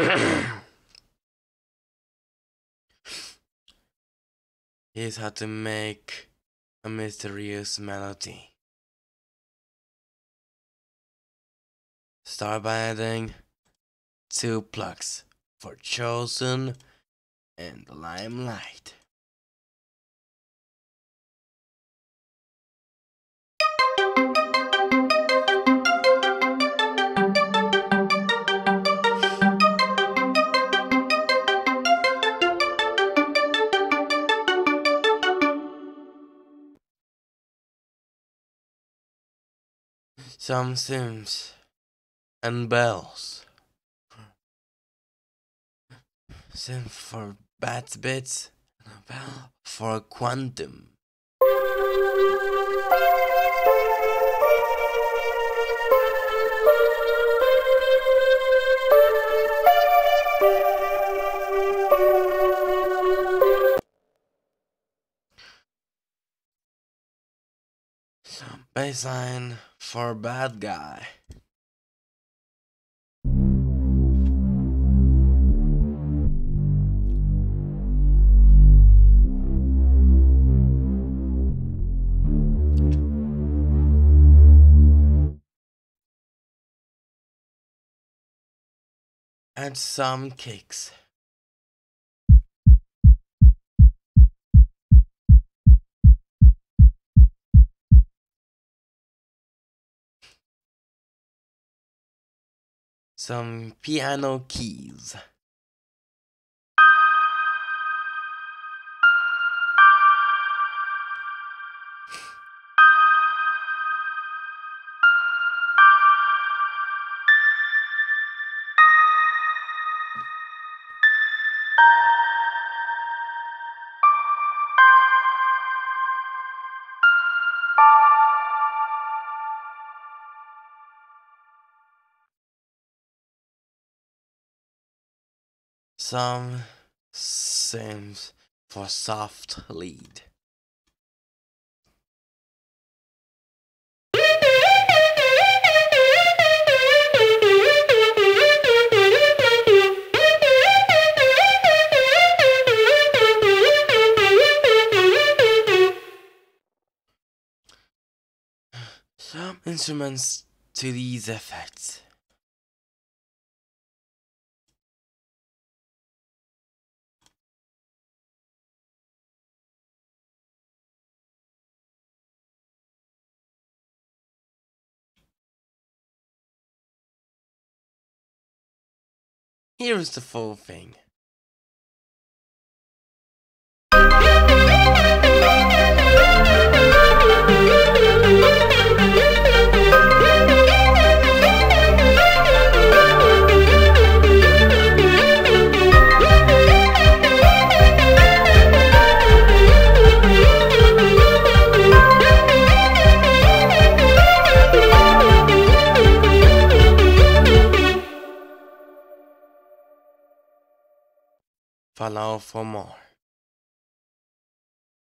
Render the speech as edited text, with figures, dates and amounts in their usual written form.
Here's how to make a mysterious melody. Start by adding 2 plugs for Chosen and Limelight. Some synths and bells. Synth for bat bits and a bell for quantum. Some bassline for bad guy. And some kicks. Some piano keys. Some synths for soft lead. Some instruments to these effects. Here is the full thing. Follow for more.